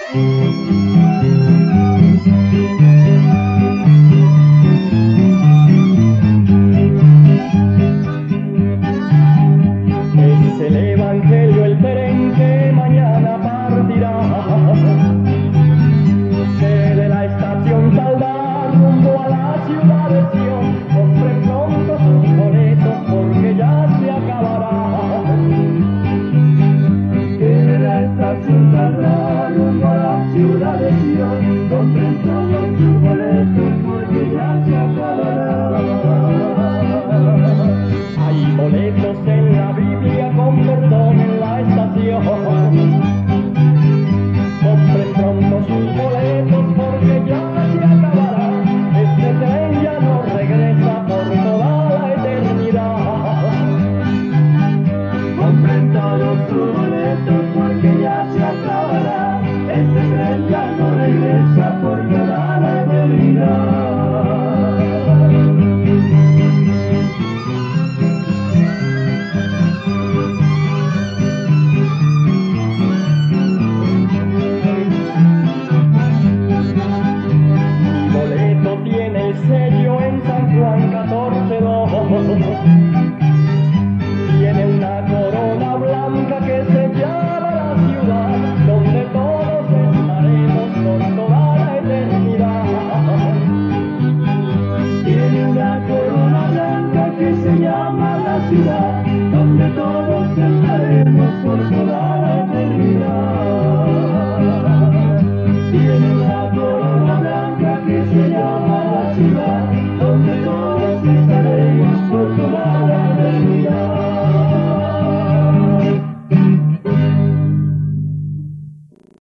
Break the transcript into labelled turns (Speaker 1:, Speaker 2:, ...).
Speaker 1: Es el evangelio el tren que mañana partirá. De la estación saldrá rumbo a la ciudad de Sion. Compre pronto sus boletos porque ya se acabará. Que de la estación saldrá rumbo a la ciudad de Sion. Compre pronto sus boletos porque ya se acabará. Hay boletos en la Biblia con perdón en la estación. Compren pronto sus boletos porque ya se acabará. Este tren ya no regresa por toda la eternidad. Compren todos sus boletos porque ya se acabará. Este tren ya no regresa